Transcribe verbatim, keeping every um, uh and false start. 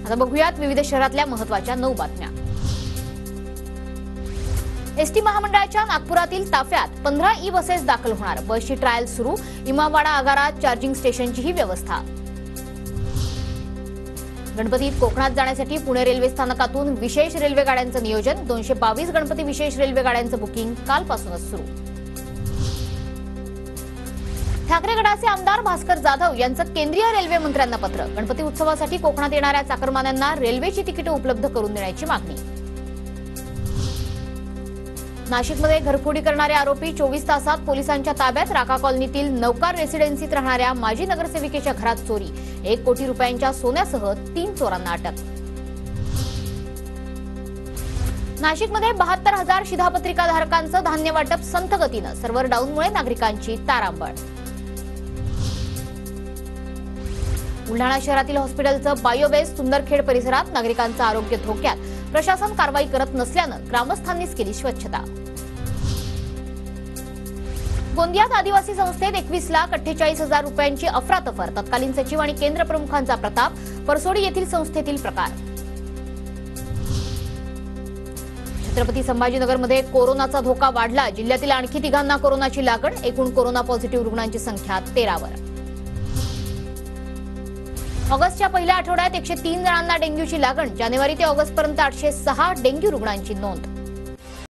आता बघूयात विविध शहरातल्या महत्त्वाच्या नऊ बातम्या। एसटी महामंडळाच्या नागपुरातील ताफ्यात पंधरा ई बसेस दाखल होणार। बसची ट्रायल सुरू। इमामवाडा आगारात चार्जिंग स्टेशनचीही व्यवस्था। गणपतीत कोकणात जाण्यासाठी पुणे रेल्वे स्थानकातून विशेष रेल्वे गाड्यांचं नियोजन। दोनशे बावीस गणपती विशेष रेल्वे गाड्यांचं बुकिंग कालपासूनच सुरू। ठाकरे गटाचे आमदार भास्कर जाधव यांचं केंद्रीय रेल्वे मंत्र्यांना पत्र। गणपती उत्सवासाठी कोकणात येणाऱ्या चाकरमान्यांना रेल्वेची तिकीट उपलब्ध करून देण्याची मागणी। नाशिकमध्ये घरफोडी करणारे आरोपी चोवीस तासात पोलिसांच्या ताब्यात। राका कॉलनीतील नौकार रेसिडेन्सीत राहणाऱ्या माजी नगरसेविकेच्या घरात चोरी। एक कोटी रुपयांच्या सोन्यासह तीन चोरांना अटक। नाशिकमध्ये बहात्तर हजार शिधापत्रिकाधारकांचं धान्य वाटप संथ गतीनं। सर्व्हर डाऊनमुळे नागरिकांची तारांबळ। बुलढाणा शहरातील हॉस्पिटलचं बायोबेस सुंदरखेड परिसरात। नागरिकांचं आरोग्य धोक्यात। प्रशासन कारवाई करत नसल्यानं ग्रामस्थांनीच केली स्वच्छता। गोंदियात आदिवासी संस्थेत एकवीस लाख अठ्ठेचाळीस हजार रुपयांची अफरातफर। तत्कालीन सचिव आणि केंद्र प्रमुखांचा प्रताप। परसोडी येथील संस्थेतील प्रकार। छत्रपती संभाजीनगरमध्ये कोरोनाचा धोका वाढला। जिल्ह्यातील आणखी तिघांना कोरोनाची लागण। एकूण कोरोना पॉझिटिव्ह रुग्णांची संख्या तेरावर। ऑगस्टच्या पहिल्या आठवड्यात एकशे तीन जणांना डेंग्यूची लागण। जानेवारी ते ऑगस्टपर्यंत आठशे सहा डेंग्यू रुग्णांची नोंद।